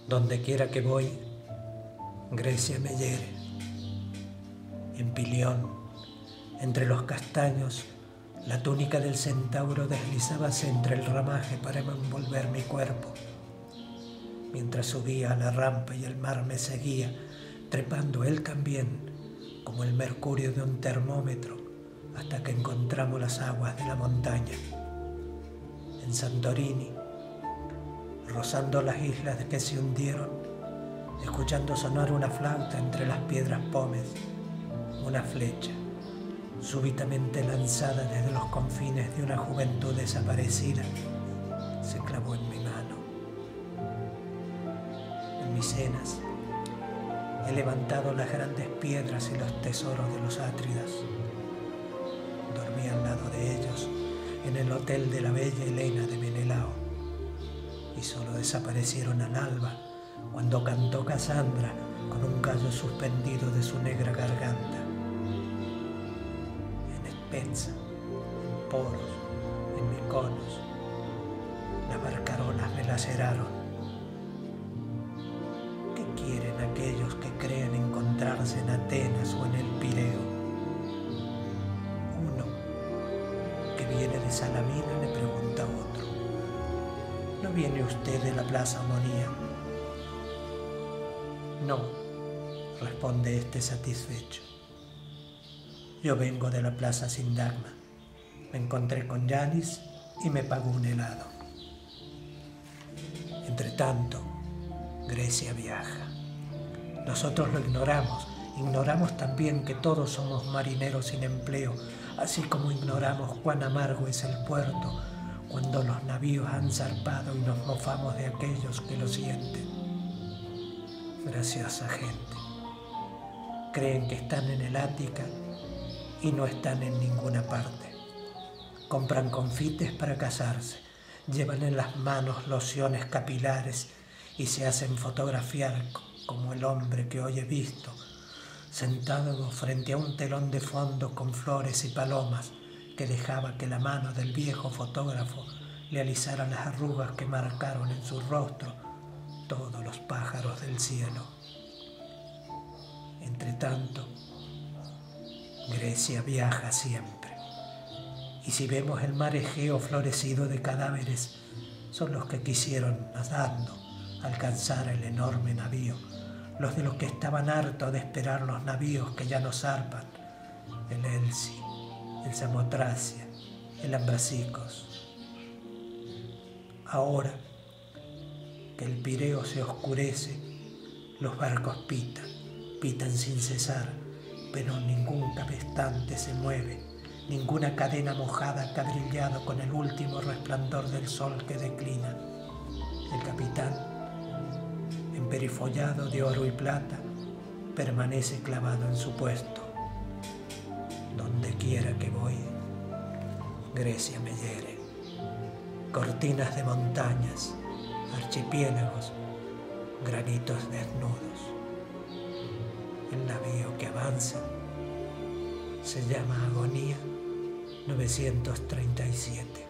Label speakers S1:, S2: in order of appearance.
S1: Donde quiera que voy, Grecia me hiere. En Pilión, entre los castaños, la túnica del centauro deslizábase entre el ramaje para envolver mi cuerpo. Mientras subía a la rampa y el mar me seguía, trepando él también, como el mercurio de un termómetro, hasta que encontramos las aguas de la montaña. En Santorini, rozando las islas que se hundieron, escuchando sonar una flauta entre las piedras pómez, una flecha, súbitamente lanzada desde los confines de una juventud desaparecida, se clavó en mi mano. En Micenas he levantado las grandes piedras y los tesoros de los Átridas. Dormí al lado de ellos en el hotel de la bella Helena de Menelao, y solo desaparecieron al alba cuando cantó Casandra con un gallo suspendido de su negra garganta. En Espensa, en Poros, en Mykonos, las barcarolas me laceraron. ¿Qué quieren aquellos que creen encontrarse en Atenas o en el Pireo? Uno que viene de Salamina le pregunta a otro: ¿no viene usted de la Plaza Omonía? No, responde este satisfecho. Yo vengo de la Plaza Sindagma. Me encontré con Yanis y me pagó un helado. Entre tanto, Grecia viaja. Nosotros lo ignoramos también que todos somos marineros sin empleo, así como ignoramos cuán amargo es el puerto cuando los navíos han zarpado y nos mofamos de aquellos que lo sienten. Graciosa gente. Creen que están en el Ática y no están en ninguna parte. Compran confites para casarse, llevan en las manos lociones capilares y se hacen fotografiar como el hombre que hoy he visto, sentado frente a un telón de fondo con flores y palomas que dejaba que la mano del viejo fotógrafo le alisara las arrugas que marcaron en su rostro todos los pájaros del cielo. Entre tanto, Grecia viaja siempre. Y si vemos el mar Egeo florecido de cadáveres, son los que quisieron, nadando, alcanzar el enorme navío, los de los que estaban hartos de esperar los navíos que ya no zarpan, el Elsi, el Samotracia, el Ambrasicos. Ahora que el Pireo se oscurece, los barcos pitan sin cesar, pero ningún cabestante se mueve, ninguna cadena mojada que ha brillado con el último resplandor del sol que declina. El capitán, emperifollado de oro y plata, permanece clavado en su puesto. Donde quiera que voy, Grecia me hiere. Cortinas de montañas, archipiélagos, granitos desnudos. El navío que avanza se llama Agonía 937.